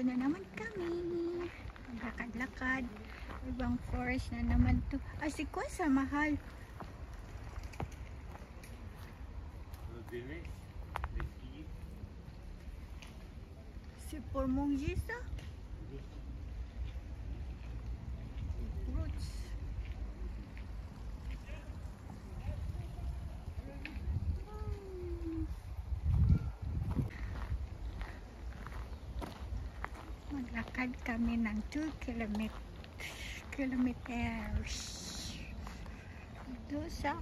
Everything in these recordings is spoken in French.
na naman kami. Maglakad-lakad. Ibang forest na naman to. Ah, si Kwasa, mahal. Si Pormongjisa. Roots. Maglakad kami ng 2 kilometers dito sa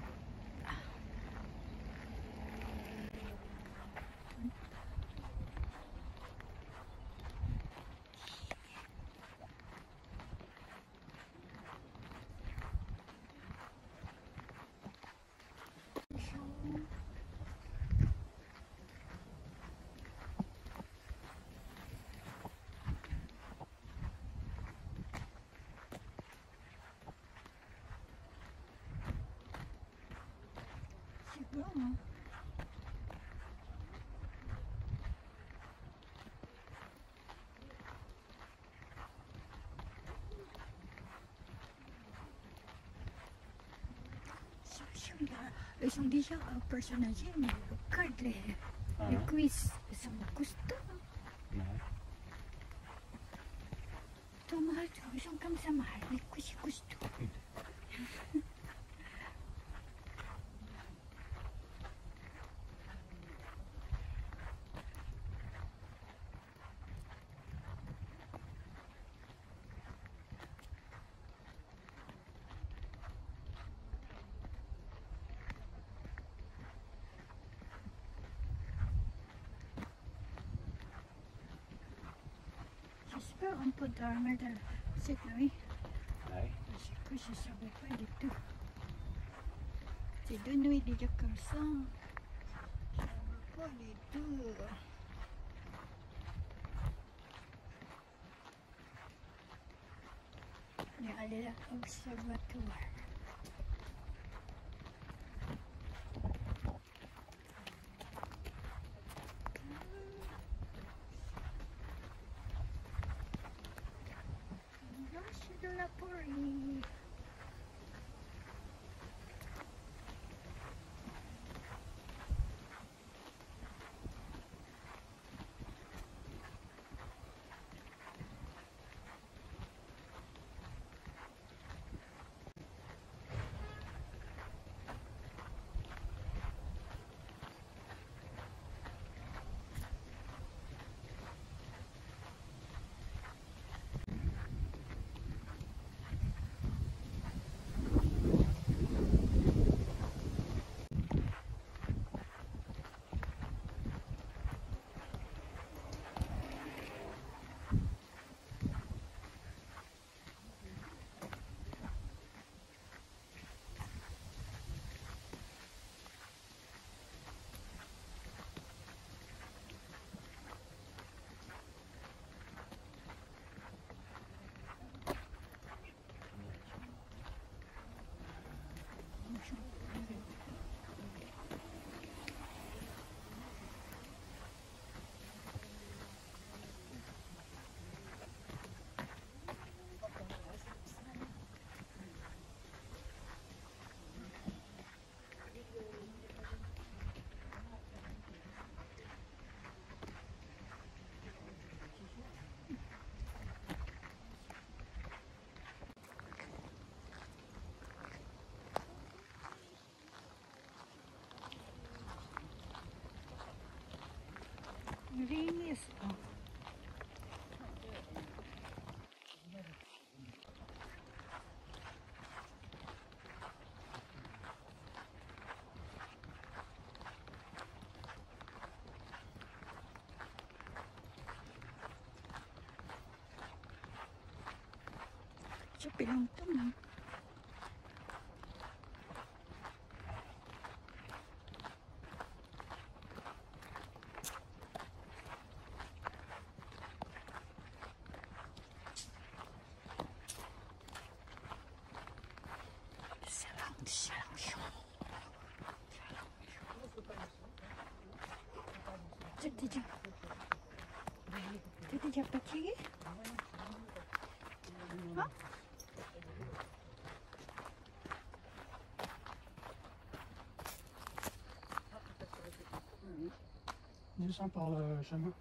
siguro. Hindi siya personal siya, may card eh. May quiz. Sa gusto. Ito mahal ito. Isang kami sa mahal. May quiz gusto. Pero ang pag-armor na sit na eh. Kasi ko siya sabi pa dito. Si doon di siya kasang. Sabi ko dito. Naalala observatory. Observatory. Linis. Oh. Siya pinuntan na. Jadi déjà fatigué? Hein? Descends par le chemin.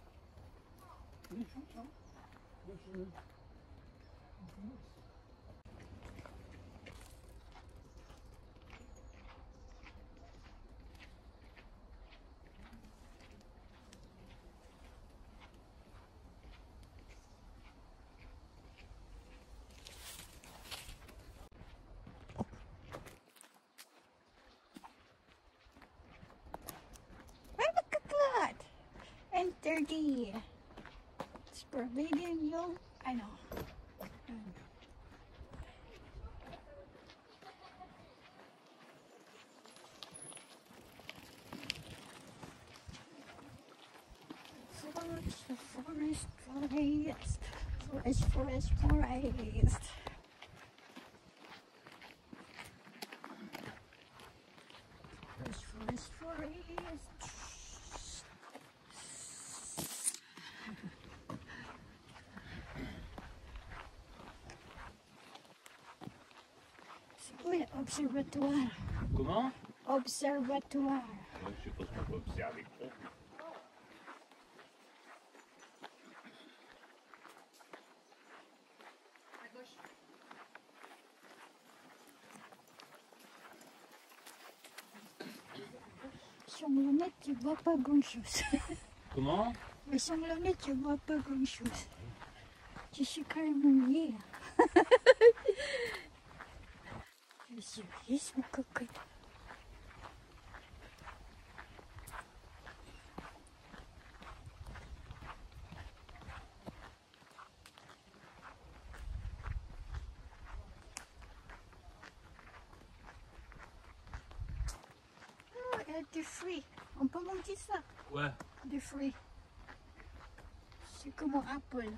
Ay, magkakat! Enter the... It's forbidden yung... Ano? Forest. Oui, observatoire. Comment? Observatoire. Ouais, je sais pas ce qu'on peut observer. Sans lunettes, tu vois pas grand-chose. Comment? Mais sans lunettes, tu vois pas grand-chose. Je suis carrément mouillée. Je suis lisse, ma cocotte. Oh, il y a des fruits. On peut monter ça? Ouais. Des fruits. C'est comme un apple.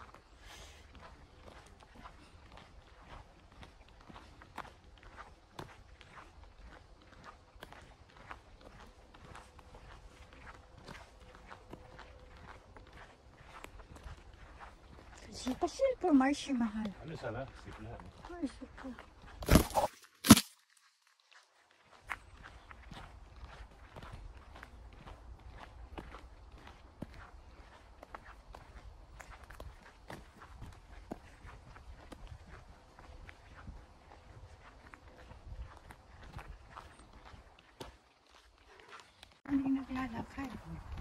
C'est facile pour marcher, mahal. Ah, là, ça va, c'est plat. Ouais, c'est pas. Hindi naglalakad.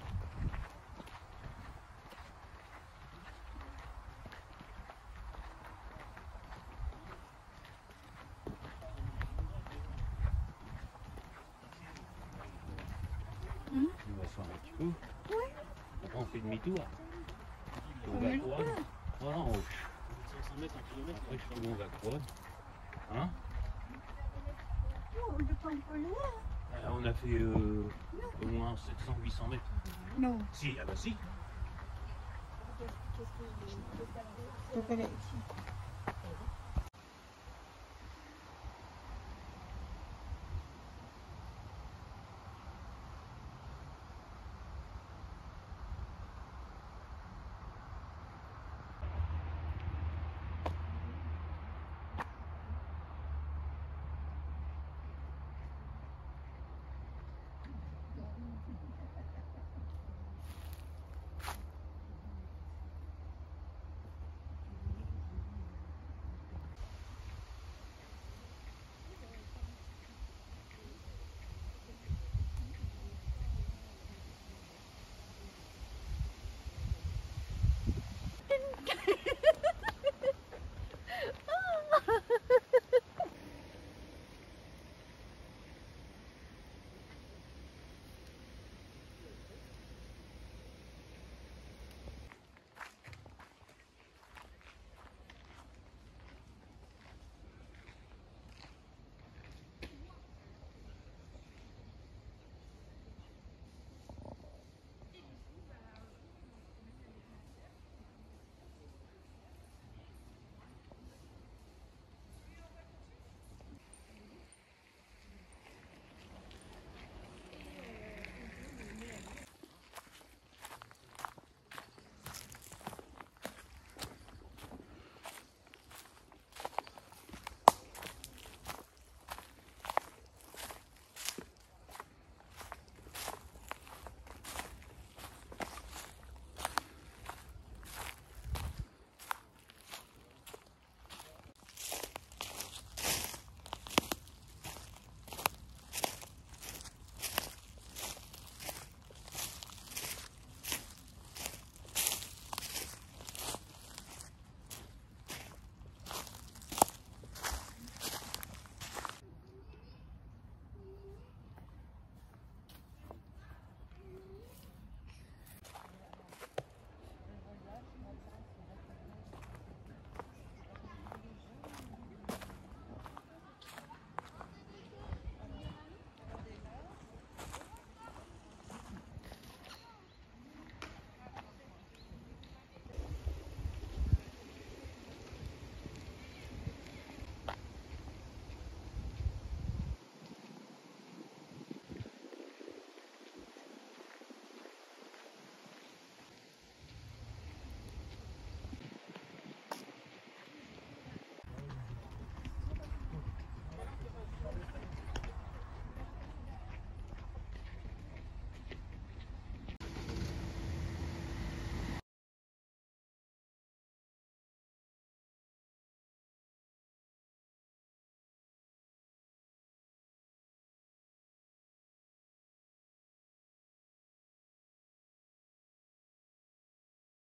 On va se faire un petit peu. Ouais. Après, on fait demi-tour. On va à Croix. Oh non, 500 mètres, 1 kilomètre. Après, je fais on va à Croix. Hein? Oh, on n'est pas encore loin. On a fait au moins 700-800 mètres. Non. Si, ah bah si. Je vais aller ici.